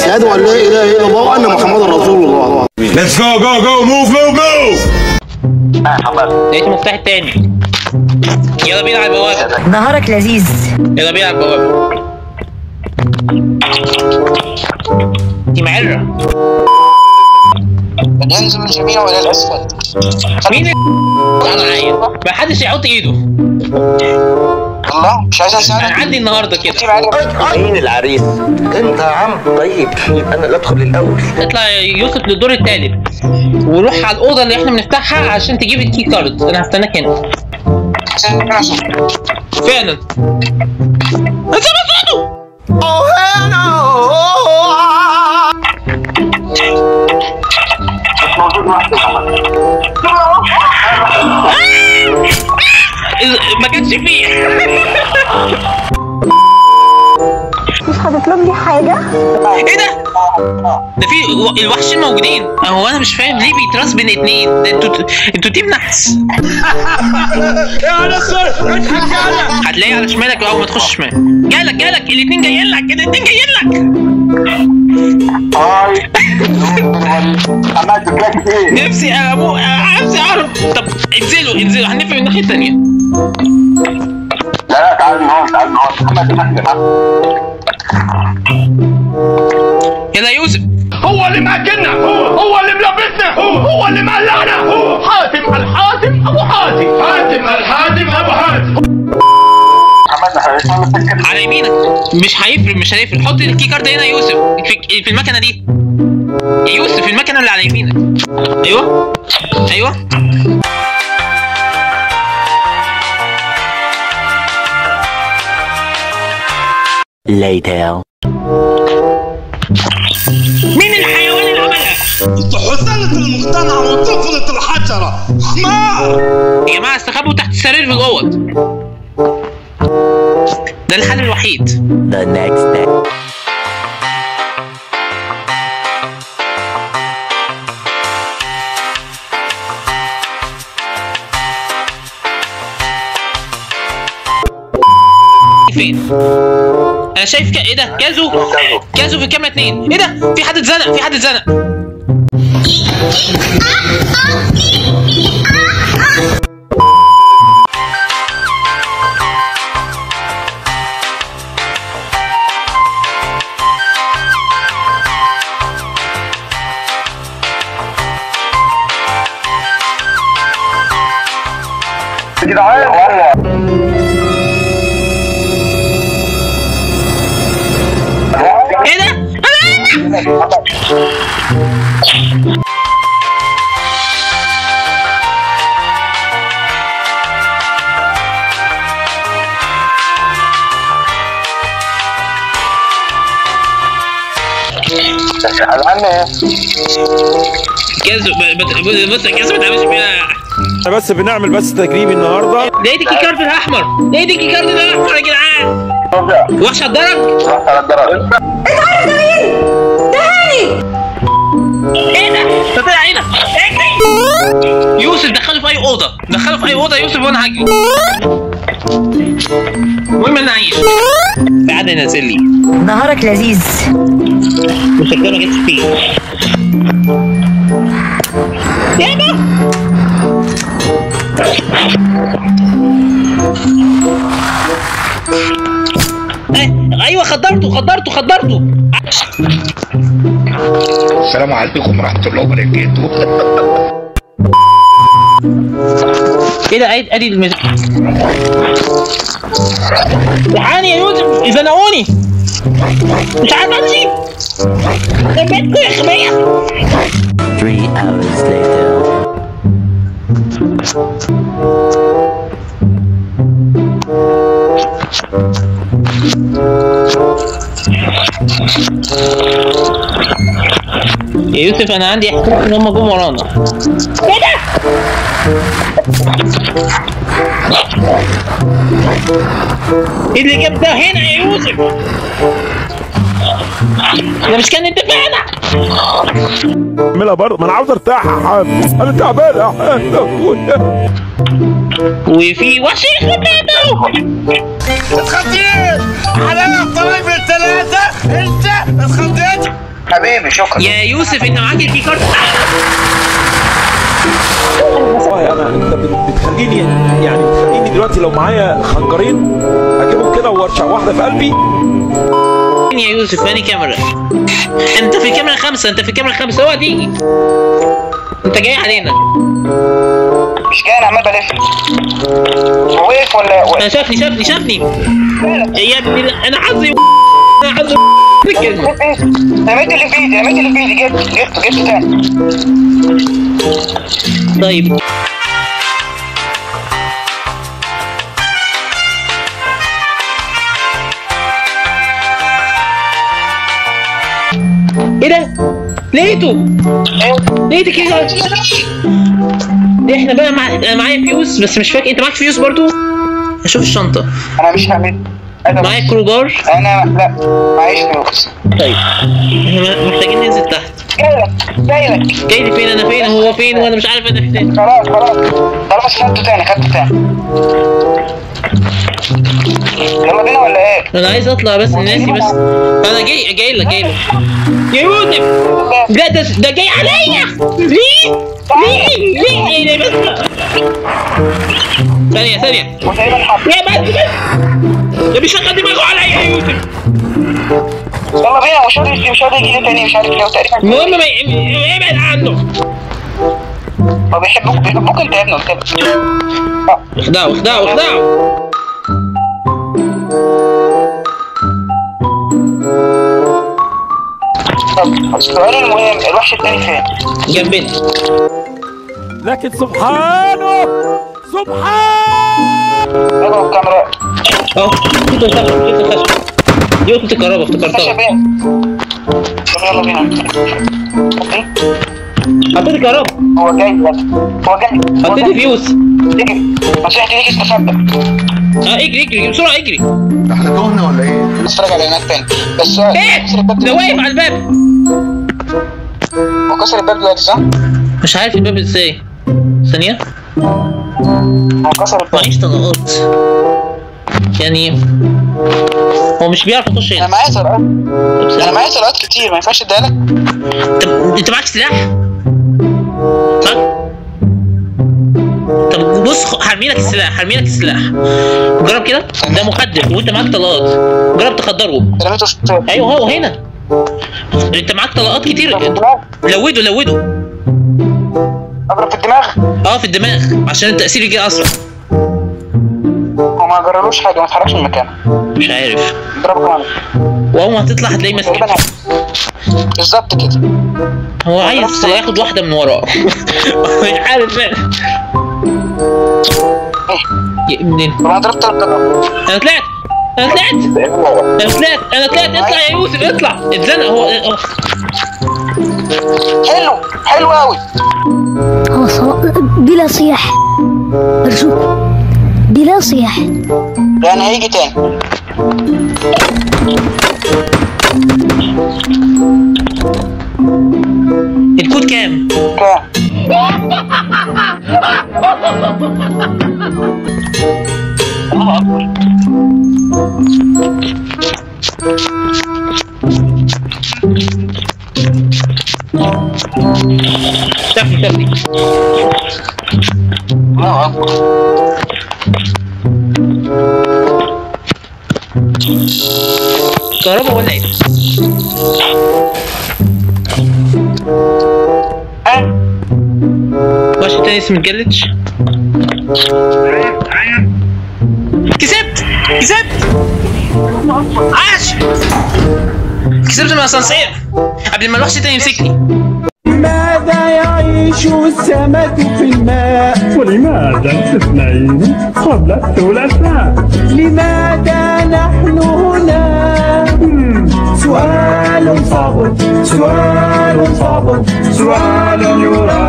اشهد ان لا اله الا الله وان محمد رسول الله. ليتس جو جو جو موف موف موف. لقيت المفتاح التاني. يلا بينا على البوابة. نهارك لذيذ. يلا بينا على البوابة. دي معرة. ينزل من اليمين ولا الاسفل؟ مين انا عايز؟ ما حدش يحط ايده. الله مش عايز اسالك. انا عندي النهارده كده. مين العريس؟ انت يا عم. طيب يبقى انا اللي ادخل الاول. اطلع يوسف للدور الثالث وروح على الاوضه اللي احنا بنفتحها عشان تجيب الكي كارد. انا هستناك هنا. فعلا. انت بصوته. ما كانش فيه. مش هتطلب لي حاجة؟ ايه ده؟ ده في الوحشين موجودين. هو انا مش فاهم ليه بيتراس بين اتنين؟ ده انتوا تيم نحس. يا نصر اضحك على. هتلاقيه على شمالك اول ما تخش شمال. جالك الاتنين جايين لك. نفسي اعرف. طب انزلوا هنقفل من الناحيه الثانيه. لا تعال من هون. يلا يا يوسف. هو اللي ماكلنا، هو اللي ملبسنا، هو اللي مقلعنا. حاتم الحاتم ابو حاتم. على يمينك. مش هيفرق. حط الكي كارد هنا يا يوسف في المكنه دي. يا يوسف المكنه اللي على يمينك. ايوه. later. مين الحيوان اللي عملها؟ حثالة المقتنع وطفلة الحجرة. حمار. يا جماعه استخبوا تحت السرير في الاوض. ده الحل الوحيد. The next day. فين؟ انا شايف ايه ده؟ كازو في الكاميرا 2. ايه ده؟ في حد اتزنق. يا جدعان ايه ده؟ كازو بص يا كازو ما تعملش فيها. احنا بس بنعمل تجريبي النهارده. لقيت الكي كارد الاحمر. يا جدعان. وحش على الدرج. اتعرف ده مين؟ ده هاني. ايه ده طلع هنا. اجري يوسف. دخله في اي اوضه. يوسف وانا هجري. المهم انا عايش. تعال نازل لي. نهارك لذيذ. وشكله ما جتش فيه. يابا. ايوه خدرته. السلام عليكم ورحمة الله وبركاته. ايه ده؟ ادي الحقني يا يوسف. زنقوني. مش عارف امشي. بيتكم يا خبيه. 3 hours later. يا يوسف انا عندي احساس ان هم جم ورانا. ايه ده؟ ايه اللي جاب ده هنا يا يوسف؟ ده مش كان اتفقنا؟ اعملها برضه، ما انا عاوز ارتاح يا حبيبي، انا تعبان يا حبيبي. وفي وشي خبيته. اتخضيت على الطريق الثلاثة. انت اتخضيت. حبيبي شكرا. يا يوسف انت معاك الكي كارد. والله انت بتخليني يعني بتخليني دلوقتي لو معايا خنجرين اجيبهم كده وارشع واحده في قلبي. يا يوسف فاني كاميرا. انت في الكاميرا 5، انت في الكاميرا 5، اوعى تيجي. انت جاي علينا. مش جاي، انا عمال بلف. وقف ولا انا شافني يا ابني انا حظي انا حظي كده. رميت اللي في ايدي جبته تاني. طيب ايه ده؟ لقيته كده. دي احنا بقى انا معايا فيوز بس مش فاكر. انت معاك فيوز برضو؟ اشوف الشنطه. انا مش هعمل. معايا كروجار. انا لا معيش فلوس. طيب احنا محتاجين ننزل تحت. جاي لك. جاي لي فين؟ انا فين؟ هو فين وانا مش عارف انا فين. خلاص خدته تاني. يلا بينا ولا ايه؟ انا عايز اطلع بس ناسي بس. انا جاي لك يا يوسف. ده جاي عليا. ليه بس؟ ثانية يا بس ده بيشغل دماغه عليا يا يوسف. يلا بينا. مش راضي يجي تاني، مش عارف ليه تقريبا. المهم ما ابعد عنه. هو بيحبوك انت يا ابني قلت لك. اخدعه. طب السؤال المهم، الوحش التاني فين؟ جنبنا. لكن سبحانه اضرب الكاميرا. شفت الخشب. دي قطة الكهرباء افتكرتها. يلا بينا. حطيت الكهرباء. هو جاي. حطيت الفيوز. اجري. نصيحتي ليك استخبى. اجري بسرعة اجري. احنا تهنا ولا ايه؟ اتفرج على هناك تاني. بس ده واقف على الباب. هو كسر الباب دلوقتي صح؟ مش عارف الباب ازاي. ثانية. هو كسر الباب. معيش طلقات. يعني هو مش بيعرف يخش هنا. انا معايا طلقات كتير، ما ينفعش اديها لك. انت معاك سلاح؟ صح؟ طب بص هرمي لك السلاح. جرب كده. ده مخدر وانت معاك طلقات. جرب تخدره. رميته في ايوه هو هنا. انت معاك طلقات كتير. لوده. اضرب في الدماغ. في الدماغ عشان التأثير يجي اسرع. هو ما جرالوش حاجه، ما اتحركش من مكانه. مش عارف. اضربه كمان. واول ما هتطلع هتلاقيه ماسك. بالظبط كده. هو عايز ياخد واحده من وراه. مش عارف فعلا. منين؟ انا ضربت 3 ضربات. انا طلعت. اطلع يا يوسف اطلع. اتزنق هو. حلو قوي. بلا صياح ارجوك، بلا صياح. يعني هيجي تاني. الكود كام؟ شافني. الله اكبر. كهرباء ولا ايه؟ واحد تاني اسمه الجلتش. كسبت عاش. كسبت من الاسانسير قبل ما الوحش التاني يمسكني. لماذا يعيش السمك في الماء؟ ولماذا الاثنين قبل الثلاثاء؟ لماذا نحن هنا؟ سؤال صعب، سؤال يرى